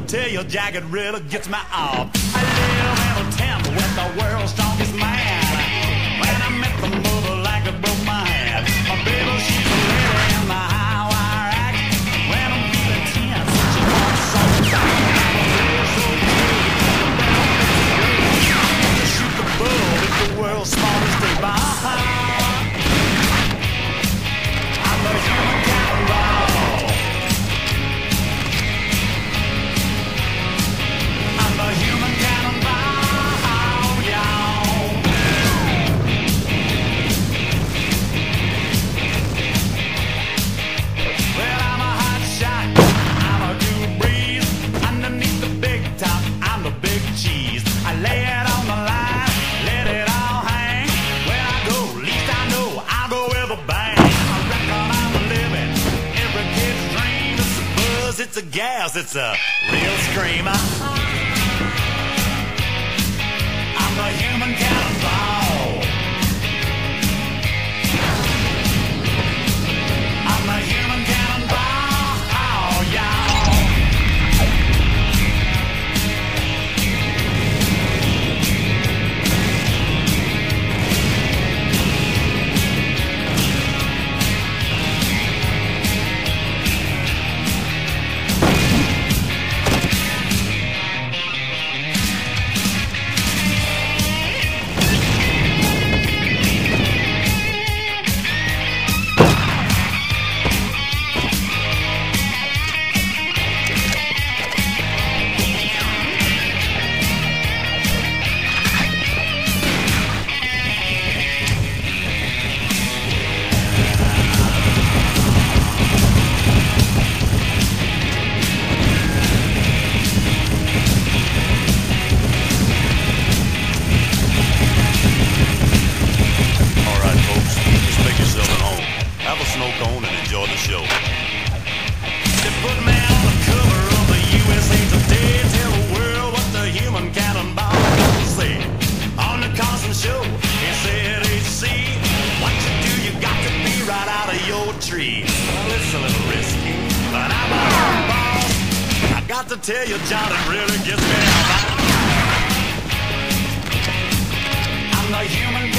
tell you, Jack, it really gets me off. I live in a tent with the world's strongest man. When I met the mother, like it broke my hand. My baby, she's a lady in the high wire act. When I'm feeling tense, she walks so tight. So good, to shoot the bull with the world's smallest day by. I'm the human cannonball. I'm the human cannonball, y'all. Well, I'm a hot shot, I'm a cool breeze. Underneath the big top, I'm the big cheese. I lay it on the line, let it all hang. Where I go, least I know, I'll go with a bang. I reckon I'm living every kid's dream. It's a buzz, it's a gas, it's a real screamer. I'm the human cannonball. I'm the human cannonball, y'all. Have a snow cone and enjoy the show. They put me on the cover of the USA Today. Tell the world what the human cannonball say. On the Carson show, he said, HC, what you do, you got to be right out of your tree. Well, it's a little risky, but I'm a boss. I got to tell you, John, it really gets me out. I'm the human